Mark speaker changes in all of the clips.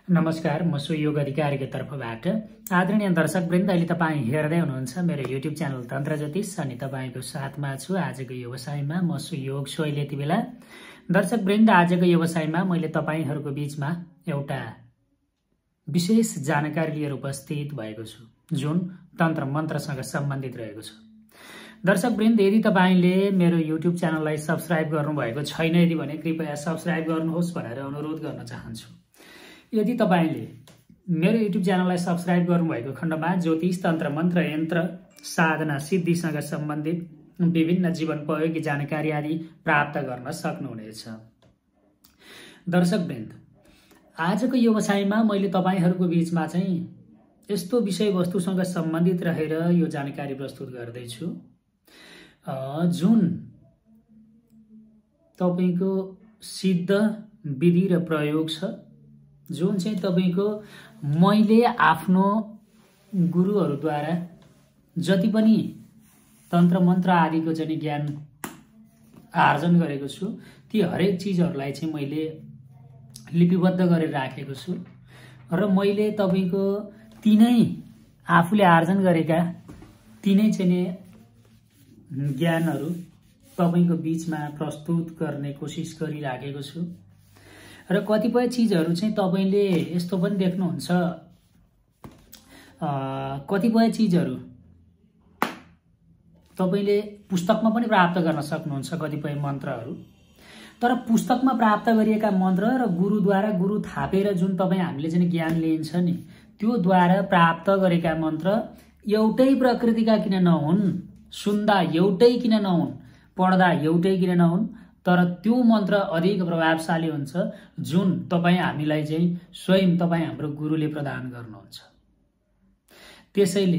Speaker 1: नमस्कार, म सुयोग अधिकारीको तर्फबाट आदरणीय दर्शकवृन्द, अहिले तपाईँ हेर्दै हुनुहुन्छ मेरो युट्युब च्यानल tantrajyotish अनि तपाईको साथमा छु। आजको व्यवसायमा म सुयोग छु। अहिले यति बेला दर्शकवृन्द, आजको व्यवसायमा मैले तपाईहरुको बीचमा एउटा विशेष जानकारी लिएर उपस्थित भएको छु, जुन तन्त्र मन्त्रसँग सम्बन्धित रहेको छ। दर्शकवृन्द, यदि तपाईले मेरो युट्युब च्यानललाई सब्स्क्राइब गर्नुभएको छैन यदि भने कृपया सब्स्क्राइब गर्नुहोस् भनेर अनुरोध गर्न चाहन्छु। यदि तपाईले मेरो युट्युब च्यानललाई सब्स्क्राइब गर्नुभएको खण्डमा ज्योतिष, तन्त्र, मन्त्र, यन्त्र, साधना, सिद्धिसँग सम्बन्धित विभिन्न जीवनोपयोगी जानकारी आदि प्राप्त गर्न सक्नुहुनेछ। दर्शकवृन्द, आजको व्यवसायमा मैले तपाईहरुको बीचमा चाहिँ यस्तो विषयवस्तुसँग सम्बन्धित रहेर यो जानकारी प्रस्तुत गर्दै छु जुन तपाईको सिद्ध विधि र प्रयोग छ, जुन चाहिँ तपाईको मैले आफ्नो गुरुहरुद्वारा जति पनि तन्त्र मन्त्र आदिको चाहिँ ज्ञान आर्जन गरेको छु, ती हरेक चीजहरुलाई चाहिँ मैले लिपिबद्ध गरेर राखेको छु र मैले तपाईको तीनै आफूले आर्जन गरेका तीनै चाहिँ ज्ञानहरु तपाईको बीचमा प्रस्तुत गर्ने कोशिश गरिराखेको छु। र कतिपय चीजहरु चाहिँ तपाईले यस्तो पनि देख्नुहुन्छ, कतिपय चीजहरु तपाईले पुस्तकमा पनि प्राप्त गर्न सक्नुहुन्छ, कतिपय मन्त्रहरु। तर पुस्तकमा प्राप्त गरिएका मन्त्र र गुरुद्वारा गुरु थापेर जुन तपाई हामीले चाहिँ ज्ञान लिन्छ नि, त्यो द्वारा प्राप्त गरेका मन्त्र एउटै प्रकृतिका किन नहुन्, सुन्दा एउटै किन नहुन्, पढ्दा एउटै किन नहुन्, तर त्यो मन्त्र अधिक प्रभावशाली हुन्छ जुन तपाई हामीलाई चाहिँ स्वयं तपाई हाम्रो गुरुले प्रदान गर्नुहुन्छ। त्यसैले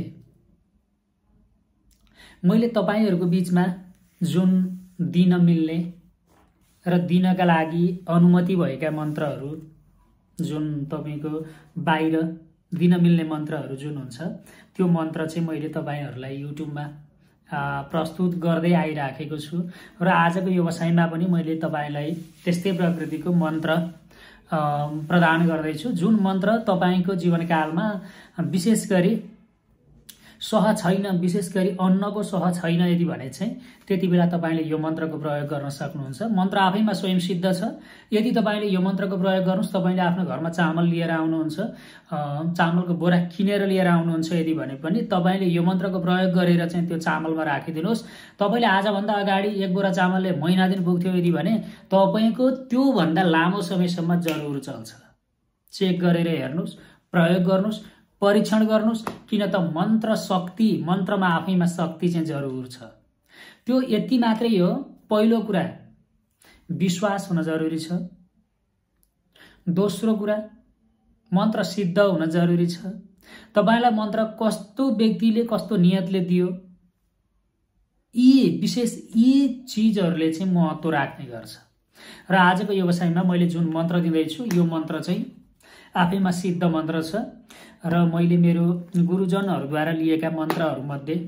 Speaker 1: मैले तपाईहरुको बीचमा जुन दिन मिल्ने र दिनका लागि अनुमति भएका मन्त्रहरु, जुन तपाईको बाहिर दिन मिल्ने मन्त्रहरु जुन हुन्छ, त्यो मन्त्र चाहिँ मैले तपाईहरुलाई युट्युबमा प्रस्तुत गर्दै आइराखेको छु र आजको व्यवसायमा पनि मैले तपाईलाई त्यस्तै प्रकृतिको मन्त्र प्रदान गर्दैछु, जुन मन्त्र तपाईको जीवनकालमा विशेष गरी सह छैन, विशेष गरी अन्नको सह छैन यदि भने चाहिँ त्यति बेला तपाईले यो मन्त्रको प्रयोग गर्न सक्नुहुन्छ। मन्त्र आफैमा स्वयं सिद्ध छ। यदि तपाईले यो मन्त्रको प्रयोग गर्नुस्, तपाईले आफ्नो घरमा चामल लिएर आउनुहुन्छ, चामलको बोरा किनेर लिएर आउनुहुन्छ यदि भने पनि तपाईले यो मन्त्रको प्रयोग गरेर चाहिँ त्यो चामलमा राखिदिनुस्। तपाईले आज भन्दा अगाडि एक बोरा चामलले महिना दिन पुग्थ्यो यदि भने तपाईको त्यो भन्दा लामो समयसम्म जरुर चल्छ। चेक गरेर हेर्नुस्, प्रयोग गर्नुस्, परीक्षण गर्नुस्, किन त मन्त्र शक्ति, मन्त्रमा आफैमा शक्ति चाहिँ जरुर छ। त्यो यति मात्रै हो। पहिलो कुरा विश्वास हुन जरुरी छ। दोस्रो कुरा मन्त्र सिद्ध हुन जरुरी छ। तपाईलाई मन्त्र कस्तो व्यक्तिले कस्तो नियतले दियो, यी विशेष यी चीजहरुले चाहिँ महत्व राख्ने गर्छ। र आजको व्यवसायमा मैले जुन मन्त्र दिँदैछु यो मन्त्र चाहिँ आफैमा सिद्ध मन्त्र छ र मैले मेरो गुरुजनहरुद्वारा लिएका मन्त्रहरु मध्ये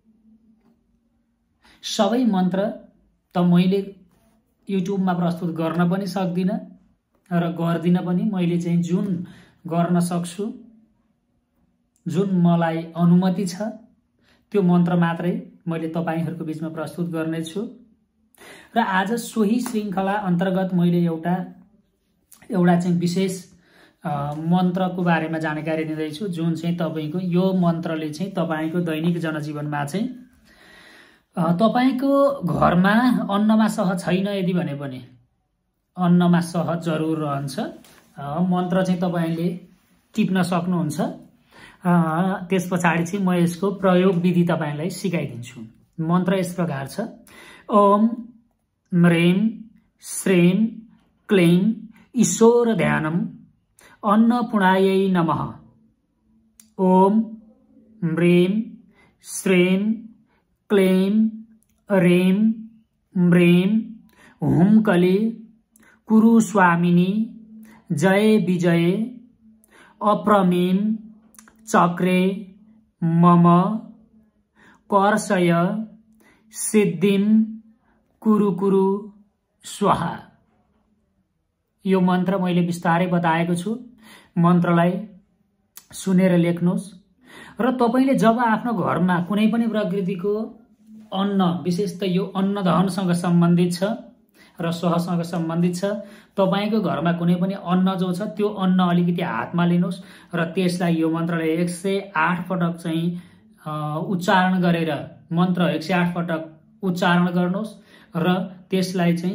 Speaker 1: सबै मन्त्र त मैले युट्युबमा प्रस्तुत गर्न पनि सक्दिन र गर्दिन पनि। मैले चाहिँ जुन गर्न सक्छु, जुन मलाई अनुमति छ, त्यो मन्त्र मात्रै मैले तपाईहरुको बीचमा प्रस्तुत गर्ने छु। र आज सोही श्रृंखला अन्तर्गत मैले एउटा चाहिँ विशेष मन्त्रको बारेमा जानकारी दिँदैछु, जुन चाहिँ तपाईको यो मन्त्रले चाहिँ तपाईको दैनिक जनजीवनमा चाहिँ तपाईको घरमा अन्नमा सह छैन यदि भने पनि अन्नमा सह जरुर रहन्छ। मन्त्र चाहिँ तपाईले टिप्न सक्नुहुन्छ। त्यसपछि चाहिँ म यसको प्रयोग विधि तपाईलाई सिकाइदिन्छु। मन्त्र यस प्रकार छ: ओम म्रेम श्रेम क्लेम ईश्वर ध्यानम अन्नपूर्णायै नमः। ओम म्रेम श्रेम क्लेम रेम म्रेम हुमकले कुरु स्वामिनी जय विजय अप्रमेम चक्रे मम कर्षय सिद्धिम कुरु कुरु स्वाहा। यो मन्त्र मैले बिस्तारै बताएको छु। मन्त्रलाई सुनेर लेख्नुहोस् र तपाईले जब आफ्नो घरमा कुनै पनि प्रकृतिको अन्न, विशेष त यो अन्न धनसँग सम्बन्धित छ र स्वहसँग सम्बन्धित छ, तपाईको घरमा कुनै पनि अन्न जो छ त्यो अन्न अलिकति हातमा लिनुहोस् र त्यसलाई यो मन्त्रलाई 108 पटक चाहिँ उच्चारण गरेर, मन्त्र 108 पटक उच्चारण गर्नुहोस् र त्यसलाई चाहिँ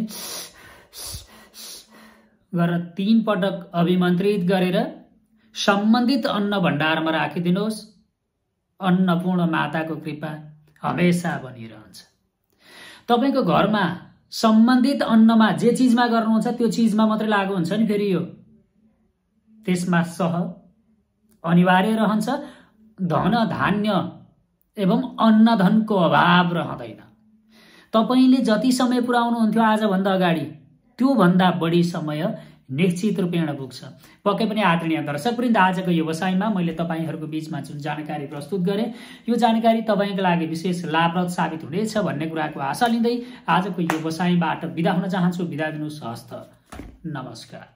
Speaker 1: गरेर 3 पटक अभिमन्त्रित गरेर सम्बन्धित अन्न भण्डारमा राखिदिनुहोस्। अन्नपूर्ण माताको कृपा हमेशा बनिरहन्छ। तपाईको घरमा सम्बन्धित अन्नमा जे चीजमा गर्नुहुन्छ त्यो चीजमा मात्रै लागू हुन्छ नि फेरि यो, त्यसमा सह अनिवार्य रहन्छ। धन धान्य एवं अन्न धनको अभाव रहँदैन। तपाईले जति समय पुर्याउनुहुन्थ्यो आजभन्दा अगाडि त्यो भन्दा बढी समय निश्चित रूपेण पुग्छ। पक्कै पनि आदरणीय दर्शकवृन्द, आजको व्यवसायमा मैले तपाईहरुको बीचमा जुन जानकारी प्रस्तुत गरे यो जानकारी तपाईको लागि विशेष लाभप्रद साबित हुनेछ भन्ने कुराको आशा लिँदै आजको व्यवसायबाट बिदा हुन चाहन्छु। बिदा दिनुहोस्। हस्त नमस्कार।